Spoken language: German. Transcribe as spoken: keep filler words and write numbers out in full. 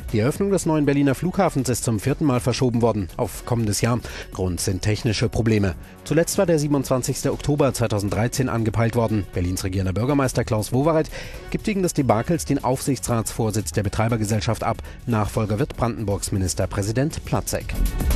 Die Eröffnung des neuen Berliner Flughafens ist zum vierten Mal verschoben worden auf kommendes Jahr. Grund sind technische Probleme. Zuletzt war der siebenundzwanzigster Oktober zweitausenddreizehn angepeilt worden. Berlins regierender Bürgermeister Klaus Wowereit gibt wegen des Debakels den Aufsichtsratsvorsitz der Betreibergesellschaft ab. Nachfolger wird Brandenburgs Ministerpräsident Platzek.